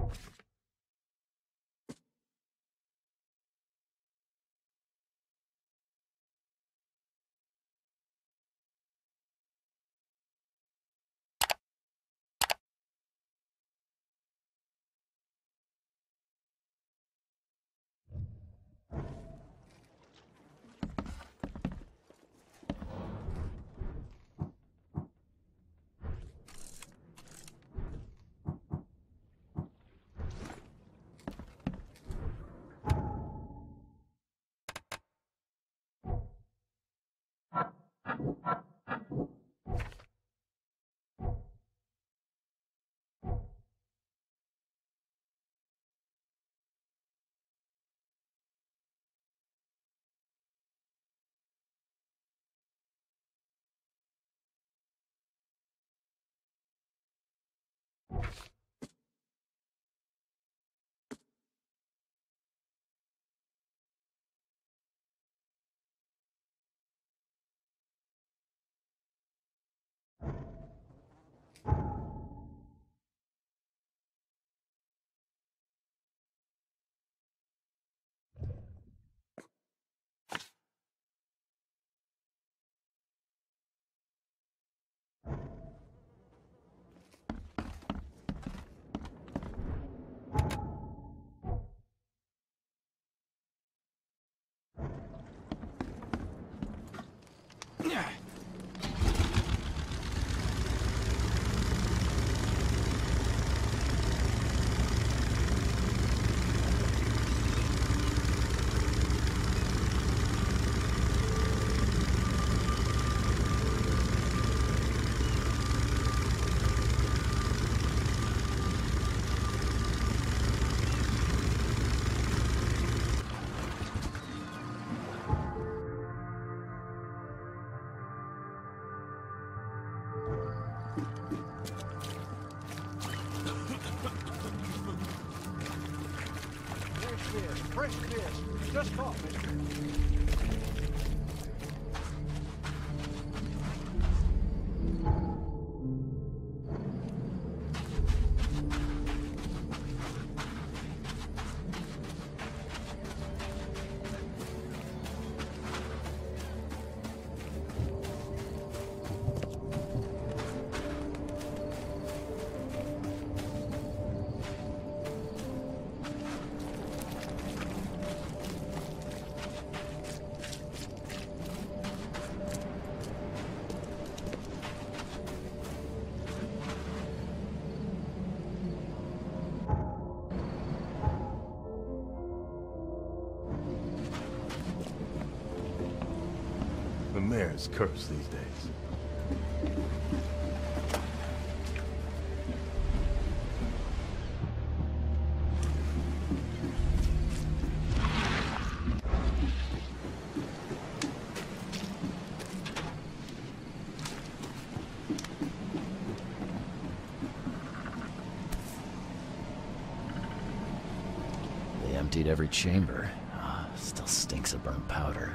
Fresh fish. Just caught, mister. The mayor's cursed these days. They emptied every chamber. Still stinks of burnt powder.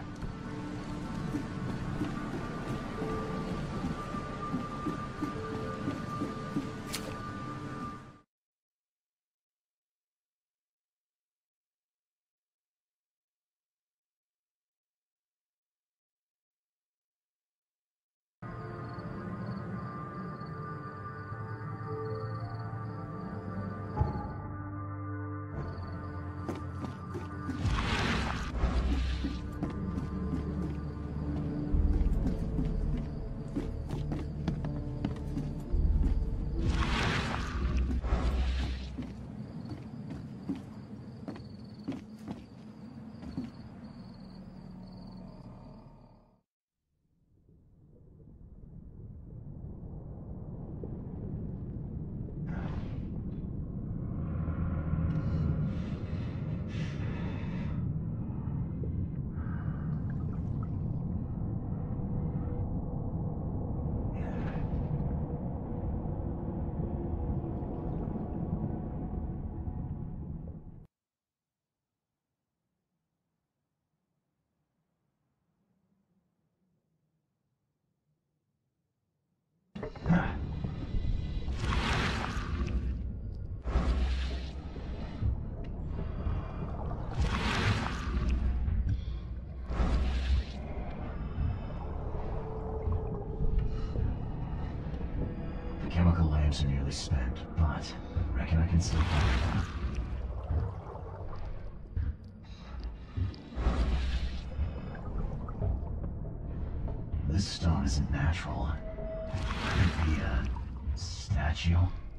items are nearly spent, but reckon I can still find them. This stone isn't natural. Could it be a statue?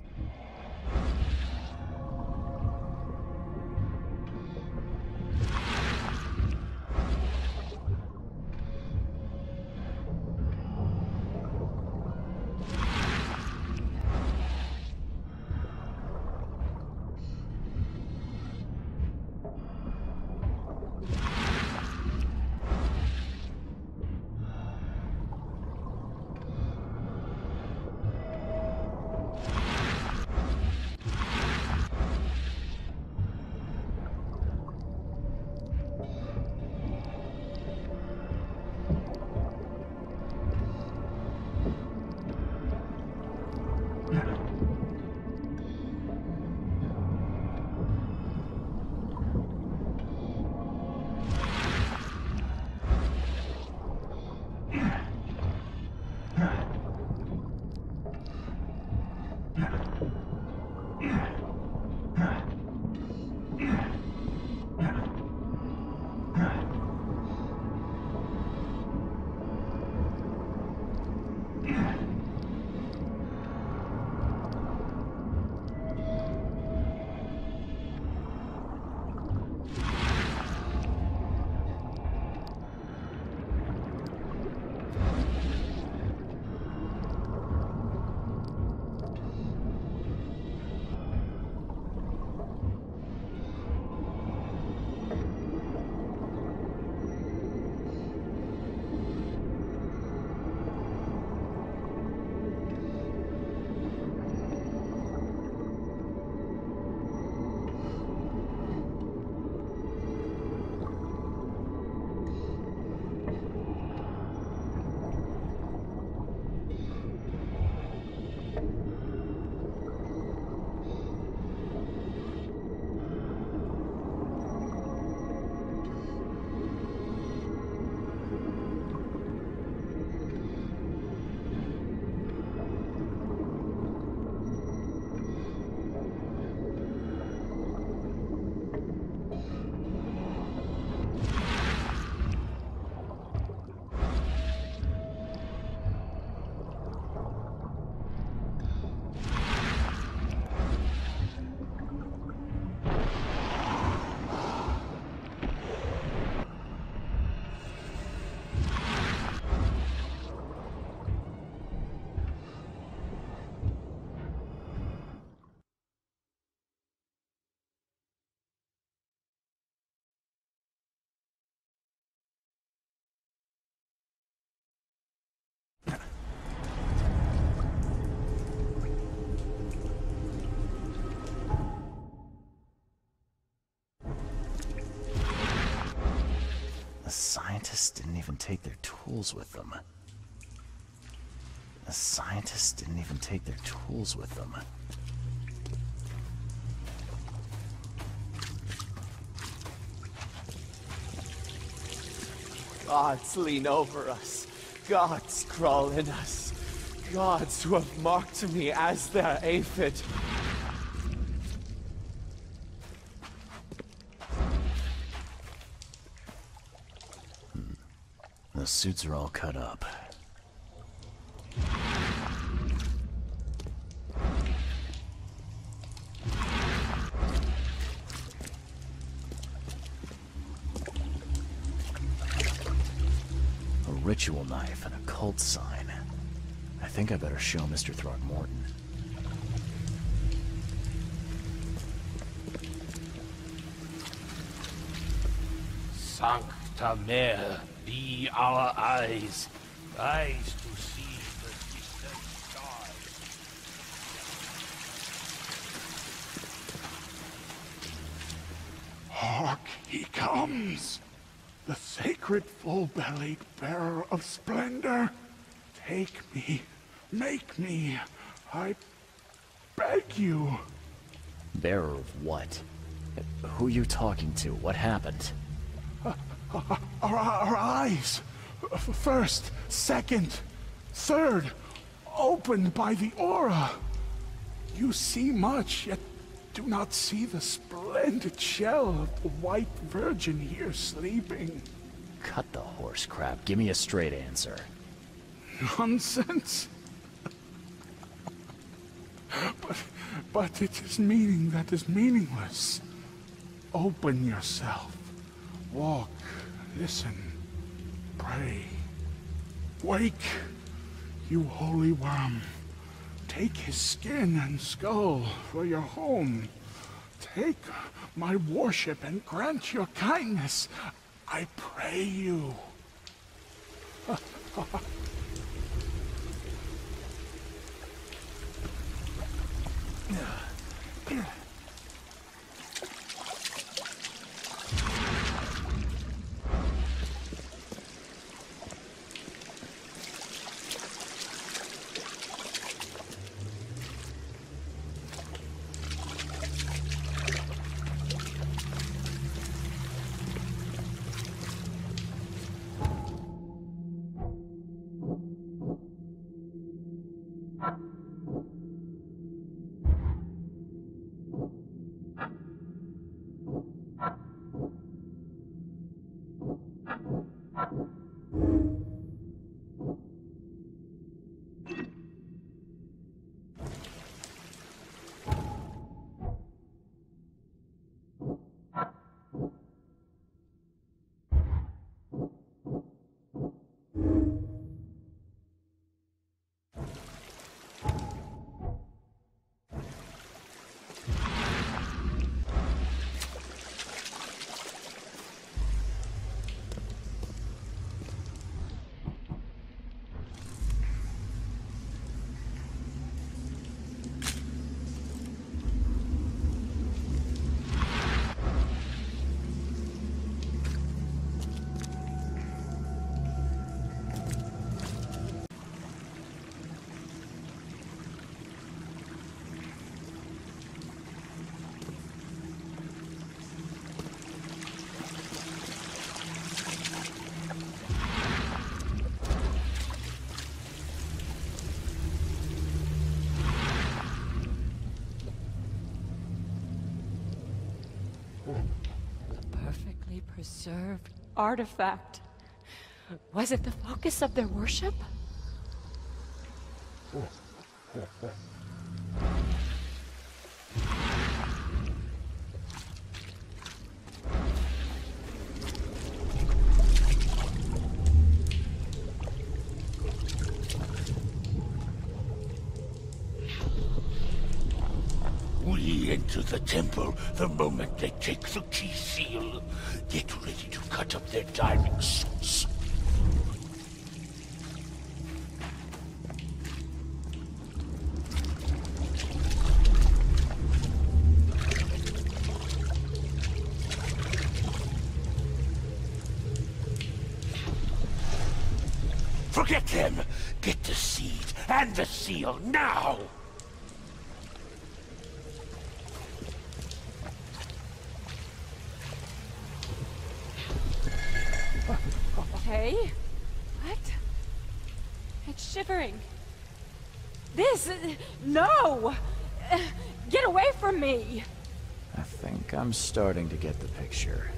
The scientists didn't even take their tools with them. The scientists didn't even take their tools with them. Gods lean over us. Gods crawl in us. Gods who have marked me as their aphid. The suits are all cut up. A ritual knife and a cult sign. I think I better show Mr. Throckmorton. Sancta Mare, be our eyes, eyes to see the distant stars. Hark, he comes! The sacred full-bellied bearer of splendor. Take me, make me, I beg you. Bearer of what? Who are you talking to? What happened? Our eyes. First, second, third, opened by the aura. You see much, yet do not see the splendid shell of the White Virgin here sleeping. Cut the horse crap. Give me a straight answer. Nonsense. But it is meaning that is meaningless. Open yourself. Walk, listen, pray. Wake, you holy worm. Take his skin and skull for your home. Take my worship and grant your kindness. I pray you. Perfectly preserved artifact. Was it the focus of their worship? We enter the temple the moment they take the key seal. Get ready to cut up their diving suits. Forget them! Get the seed and the seal now! Okay. What? It's shivering. This... No! Get away from me! I think I'm starting to get the picture.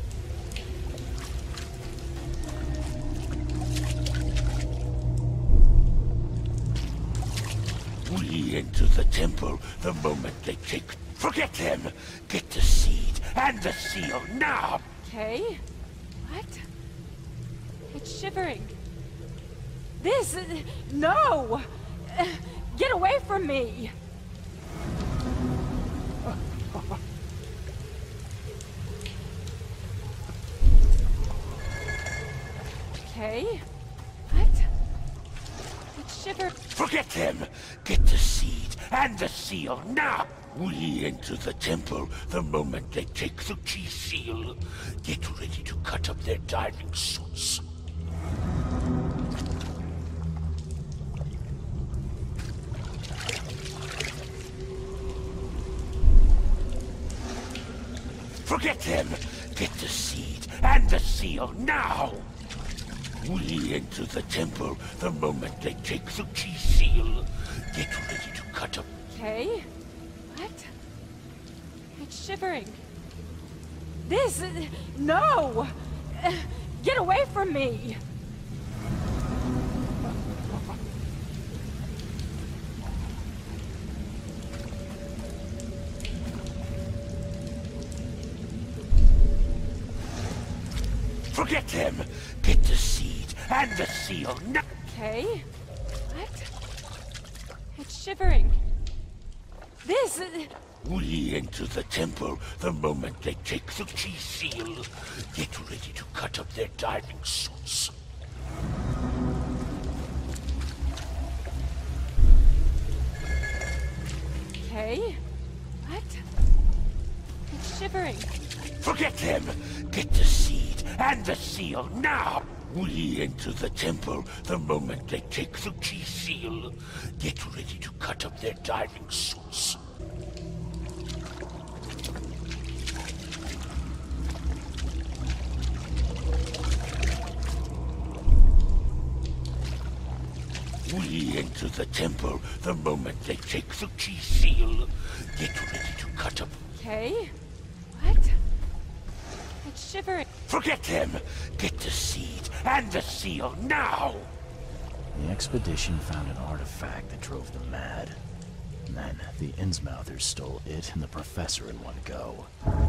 We enter the temple the moment they take... Forget them! Get the seed and the seal now! Okay. What? It's shivering. This... No! Get away from me! Okay. What? It's shivering. Forget them! Get the seed and the seal now! We enter the temple the moment they take the key seal. Get ready to cut up their diving suits. Forget them! Get the seed and the seal now! We enter the temple the moment they take the key seal. Get ready to cut up. Okay. What? It's shivering. This... No! Get away from me! Forget them! Get the seed and the seal now! Okay. What? It's shivering. This... We enter the temple the moment they take the key seal. Get ready to cut up their diving suits. Okay. What? It's shivering. Forget them! Get the seed and the seal now! We enter the temple the moment they take the key seal. Get ready to cut up their diving suits. We enter the temple the moment they take the key seal. Get ready to cut up... Okay. What? It's shivering. Forget them! Get the seed and the seal now! The expedition found an artifact that drove them mad. And then the Innsmouthers stole it and the professor in one go.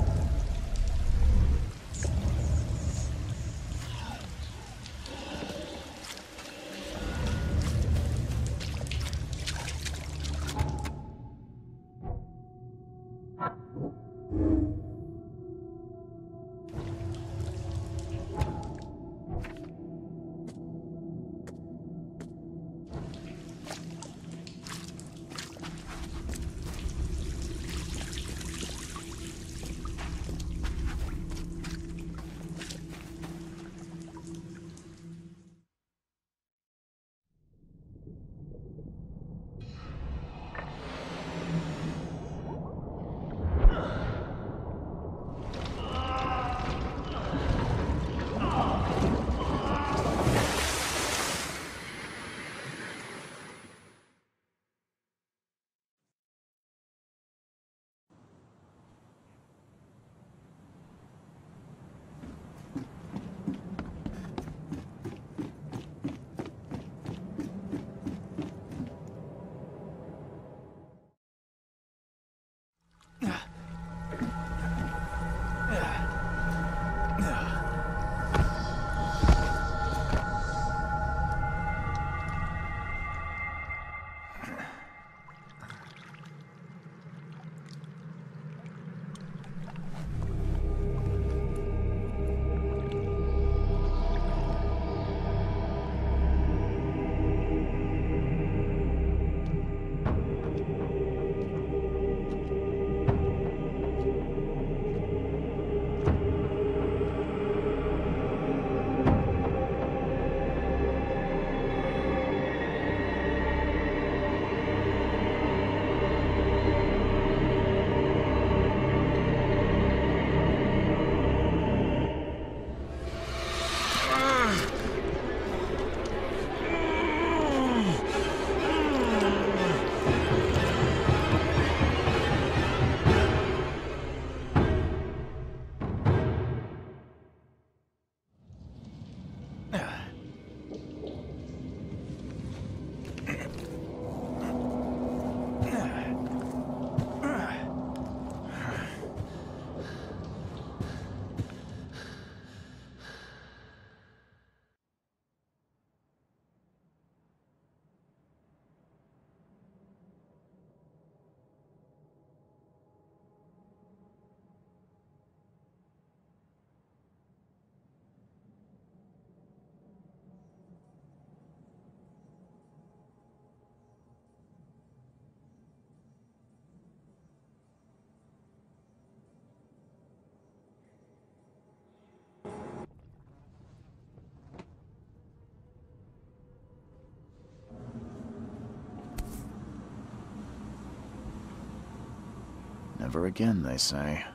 Never again, they say.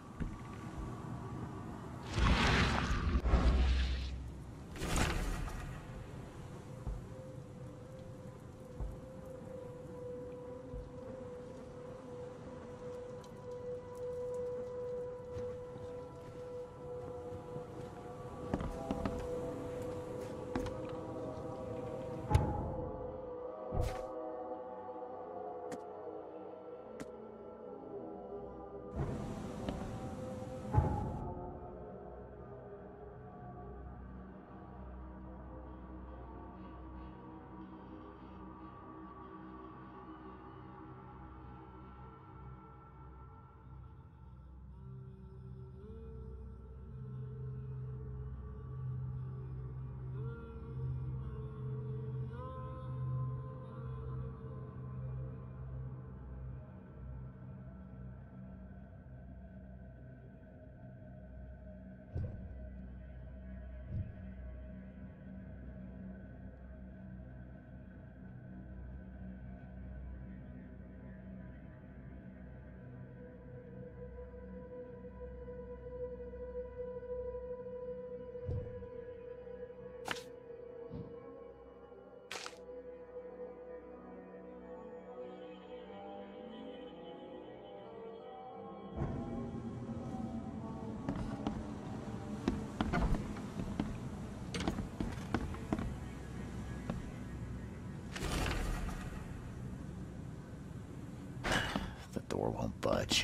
much.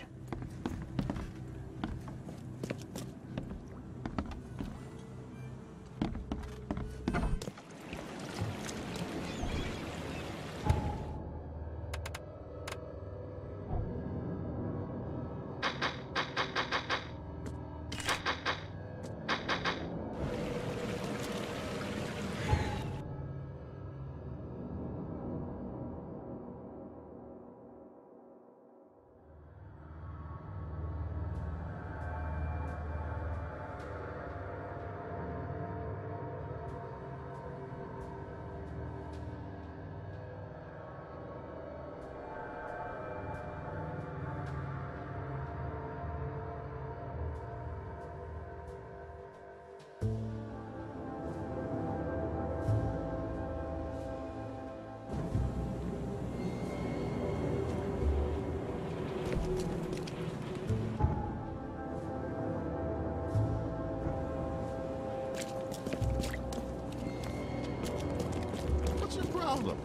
What's your problem?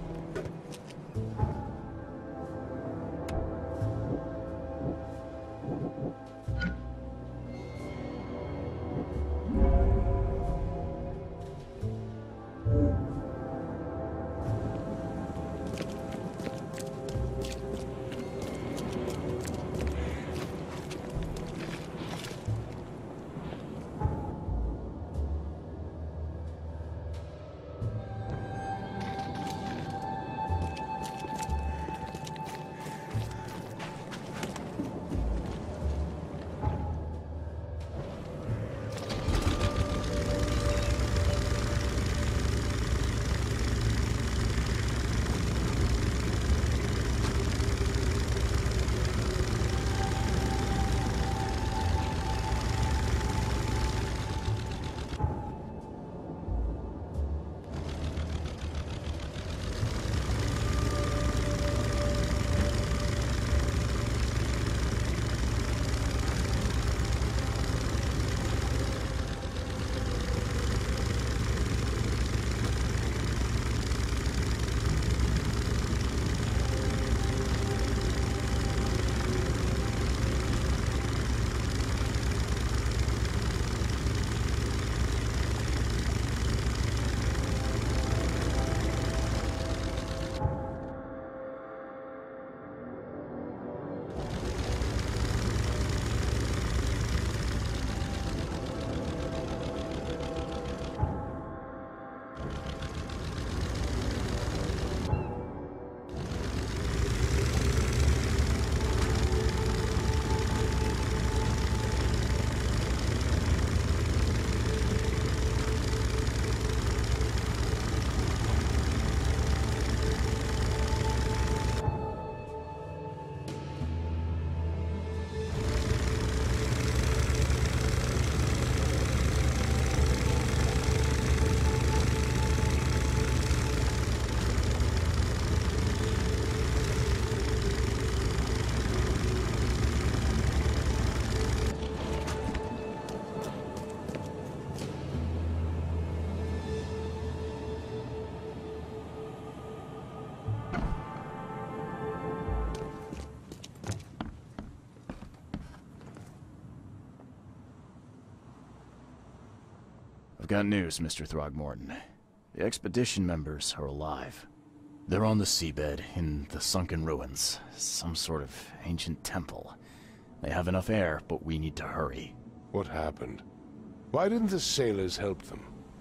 I've got news, Mr. Throgmorton. The expedition members are alive. They're on the seabed, in the sunken ruins. Some sort of ancient temple. They have enough air, but we need to hurry. What happened? Why didn't the sailors help them?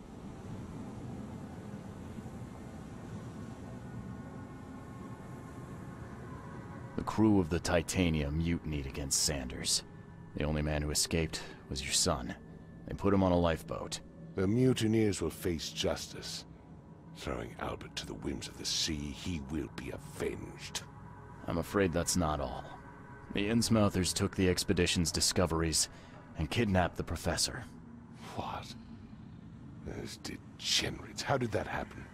The crew of the Titanium mutinied against Sanders. The only man who escaped was your son. They put him on a lifeboat. The mutineers will face justice. Throwing Albert to the whims of the sea, he will be avenged. I'm afraid that's not all. The Innsmouthers took the expedition's discoveries and kidnapped the professor. What? Those degenerates. How did that happen?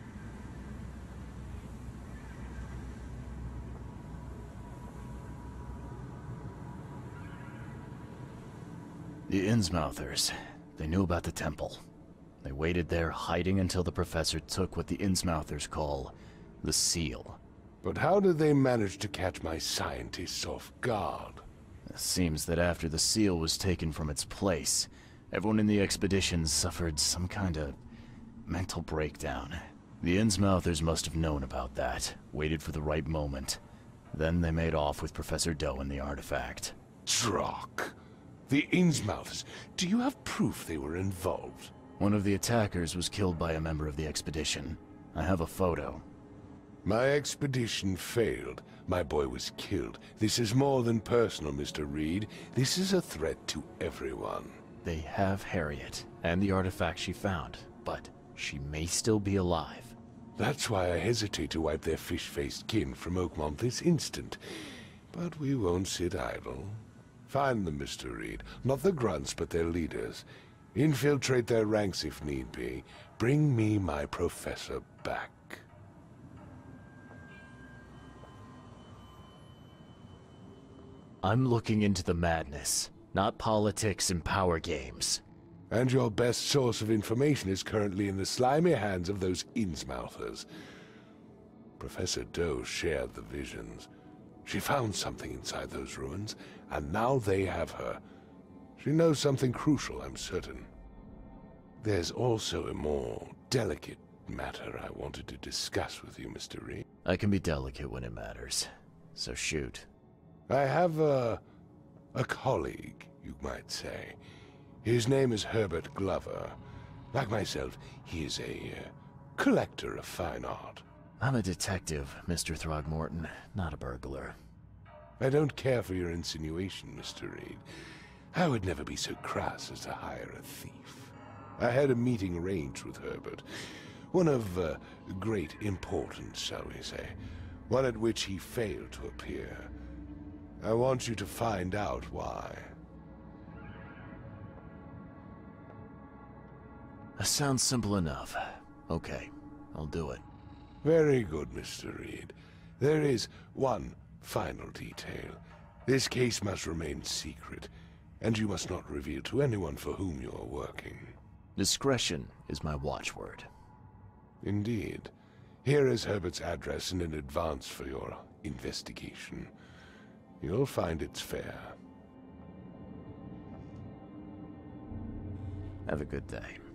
The Innsmouthers. They knew about the temple. They waited there, hiding until the professor took what the Innsmouthers call the seal. But how did they manage to catch my scientists off guard? It seems that after the seal was taken from its place, everyone in the expedition suffered some kind of mental breakdown. The Innsmouthers must have known about that, waited for the right moment. Then they made off with Professor Doe and the artifact. Drock. The Innsmouths. Do you have proof they were involved? One of the attackers was killed by a member of the expedition. I have a photo. My expedition failed. My boy was killed. This is more than personal, Mr. Reed. This is a threat to everyone. They have Harriet, and the artifact she found, but she may still be alive. That's why I hesitate to wipe their fish-faced kin from Oakmont this instant. But we won't sit idle. Find them, Mr. Reed. Not the grunts, but their leaders. Infiltrate their ranks if need be. Bring me my professor back. I'm looking into the madness, not politics and power games. And your best source of information is currently in the slimy hands of those Innsmouthers. Professor Doe shared the visions. She found something inside those ruins, and now they have her. She knows something crucial, I'm certain. There's also a more delicate matter I wanted to discuss with you, Mr. Reed. I can be delicate when it matters, so shoot. I have a colleague, you might say. His name is Herbert Glover. Like myself, he is a collector of fine art. I'm a detective, Mr. Throgmorton, not a burglar. I don't care for your insinuation, Mr. Reed. I would never be so crass as to hire a thief. I had a meeting arranged with Herbert. One of great importance, shall we say. One at which he failed to appear. I want you to find out why. That sounds simple enough. Okay, I'll do it. Very good, Mr. Reed. There is one final detail. This case must remain secret, and you must not reveal to anyone for whom you are working. Discretion is my watchword. Indeed. Here is Herbert's address and an advance for your investigation. You'll find it's fair. Have a good day.